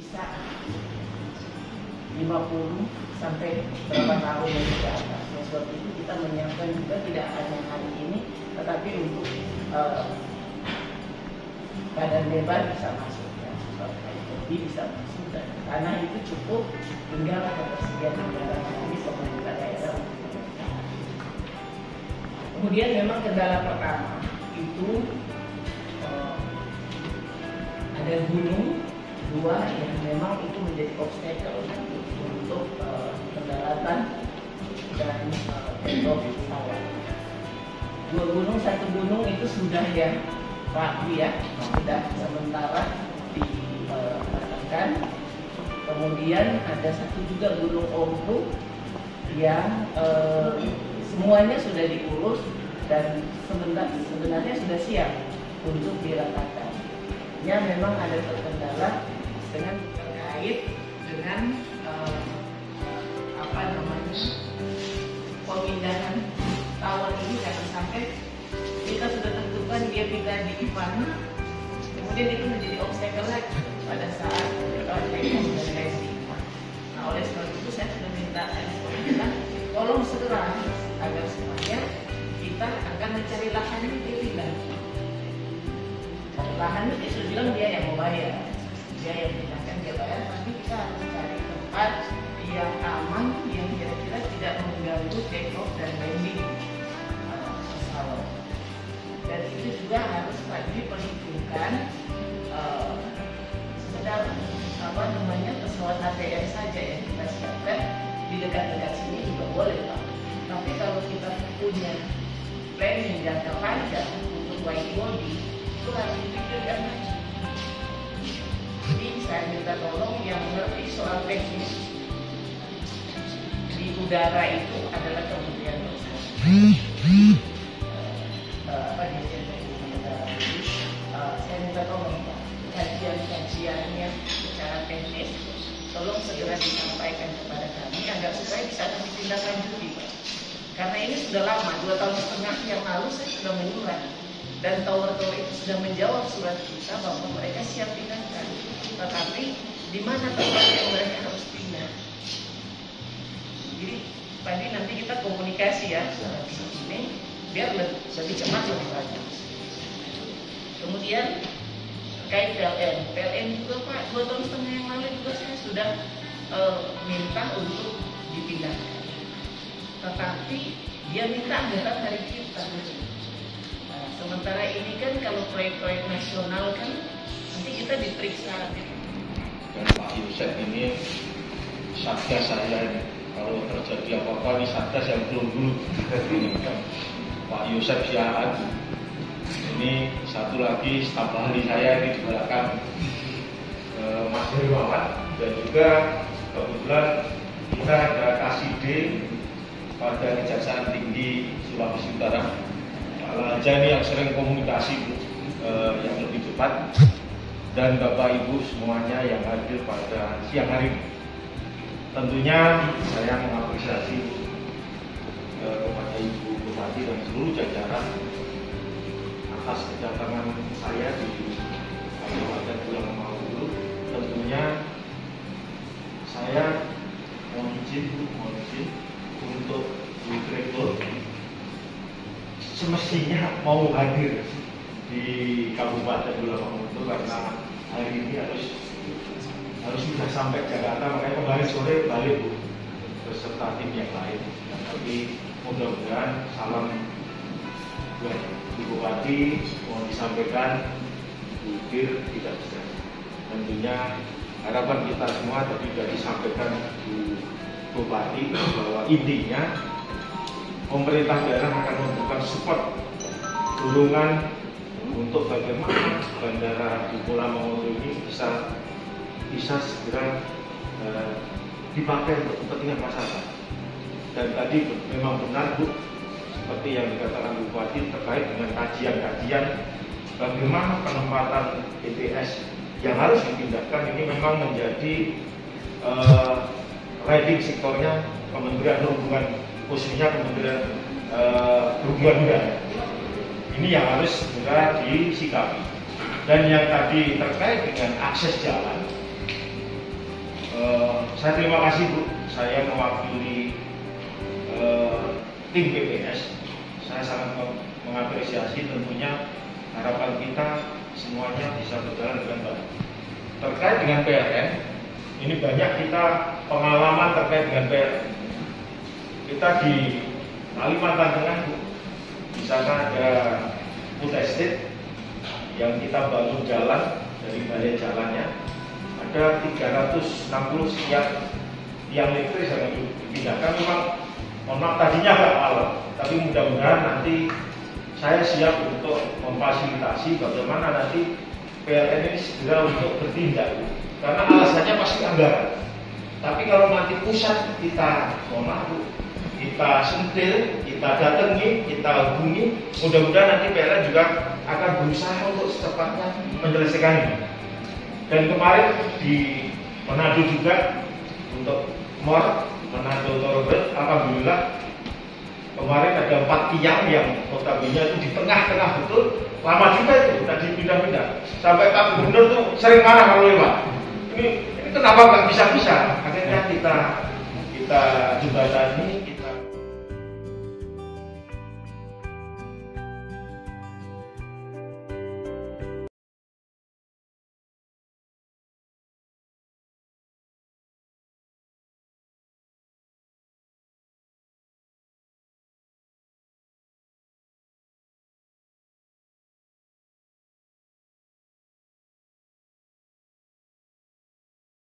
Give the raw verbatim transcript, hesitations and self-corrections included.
bisa lima puluh sampai berapa tahun yang ke atas. Nah, sebab itu kita menyiapkan juga tidak hanya hari ini, tetapi untuk uh, badan lebar bisa masuk, ya, jadi bisa masuk, dan tanah itu cukup, tinggal ketersediaan anggaran dari pemerintah daerah. Kemudian memang kendala pertama itu uh, ada gunung dua yang memang itu menjadi obstacle untuk uh, pendaratan dan tektok uh, pesawat. Dua gunung, satu gunung itu sudah ya Pak ya, sudah sementara dikatakan. Kemudian ada satu juga gunung Ompu yang uh, semuanya sudah diurus dan sebentar, sebenarnya sudah siap untuk diratakan. Ya memang ada terkendala dengan terkait dengan uh, apa namanya pemindahan tower ini, jangan sampai kita sudah tentukan dia pindah di mana, kemudian itu menjadi obstacle lagi pada saat kita teknis dan racing. Nah oleh sebab itu saya sudah minta pemerintah tolong segera agar supaya kita akan mencari lahan yang dipilih. Lahan itu sudah bilang dia yang mau bayar, dia yang pindahkan dia bayar, tapi kita harus cari tempat yang aman, yang kira-kira tidak mengganggu take off dan landing pesawat. Dan itu juga harus lagi diperhitungkan uh, sekedar apa namanya pesawat A T R saja yang kita siapkan di dekat-dekat sini juga boleh Pak. Tapi kalau kita punya planning jangka panjang untuk wide body, itu harus dipikirkan lagi. Jadi saya minta tolong yang mengerti soal teknis di udara itu adalah Kementerian Perhubungan. Uh, apa dirjen perhubungan udara ini, uh, saya minta tolong Pak, kajian-kajiannya secara teknis tolong segera disampaikan kepada kami agar supaya bisa kami tindaklanjuti Pak. Karena ini sudah lama, dua tahun setengah yang lalu saya sudah menyurat. Dan tower-tower itu sudah menjawab surat kita bahwa mereka siap pindahkan. Tetapi di mana tempat yang mereka harus pindah? Jadi tadi nanti kita komunikasi ya di sini biar lebih, lebih cepat lebih bagus. Kemudian terkait P L N, P L N juga Pak, dua tahun setengah yang lalu juga saya sudah uh, minta untuk dipindahkan. Tetapi dia minta anggaran dari kita. Nah, sementara ini kan kalau proyek-proyek nasional kan nanti kita diperiksa. Dan Pak Yusef ini satgas saya ini. Kalau terjadi apa-apa ini satgas yang belum dulu. Pak Yusef Siahaan. Ini satu lagi staf ahli saya ini di belakang e, Mas Hermawan, dan juga kebetulan kita ada Kaside pada Kejaksaan Tinggi Sulawesi Utara, Pak Lajani yang sering komunikasi e, yang lebih cepat, dan Bapak Ibu semuanya yang hadir pada siang hari ini. Tentunya saya mengapresiasi e, kepada Ibu Bupati dan seluruh jajaran atas kedatangan saya di Kabupaten Pulau Maluku. Tentunya saya mohon izin, mohon izin untuk Direktur semestinya mau hadir di Kabupaten Pulau Maluku karena hari ini harus harus sudah sampai Jakarta, makanya kemarin sore balik Bu beserta tim yang lain. Tapi mudah-mudahan salam buat Ibu Bupati mohon disampaikan Bu Bir tidak bisa. Tentunya harapan kita semua tadi sudah disampaikan Bu Bupati bahwa intinya pemerintah daerah akan memberikan support dorongan untuk bagaimana Bandara di Pulau Maluku ini bisa bisa segera eh, dipakai untuk kepentingan masyarakat. Dan tadi memang benar Bu, seperti yang dikatakan Bupati terkait dengan kajian-kajian bagaimana penempatan B T S yang harus dipindahkan ini memang menjadi uh, riding sektornya Kementerian Perhubungan, khususnya Kementerian uh, Perhubungan Udara. Ini yang harus segera disikapi. Dan yang tadi terkait dengan akses jalan, Uh, saya terima kasih Bu, saya mewakili uh, tim B P S. Saya sangat mengapresiasi, tentunya harapan kita semuanya bisa berjalan dengan baik. Terkait dengan P L N, ini banyak kita pengalaman terkait dengan P L N. Kita di Kalimantan Tengah, Bu, di sana ada food estate yang kita bangun jalan dari balai jalannya. Ada tiga ratus enam puluh sekian tiang listrik yang dipindahkan. Memang mohon maaf tadinya agak malam, tapi mudah-mudahan nanti saya siap untuk memfasilitasi bagaimana nanti P L N ini segera untuk bertindak, karena alasannya pasti anggaran. Tapi kalau nanti pusat kita mohon maaf, kita sentil, kita datangi, kita hubungi, mudah-mudahan nanti P L N juga akan berusaha untuk secepatnya menyelesaikan ini. Dan kemarin di Manado juga untuk Mor, Manado Torbel, alhamdulillah kemarin ada empat tiang yang notabene itu di tengah-tengah betul, lama juga itu tadi pindah-pindah. Sampai Pak Gubernur tuh sering marah kalau lewat. Ini, ini kenapa nggak bisa-bisa? Akhirnya kita kita jembatani, kita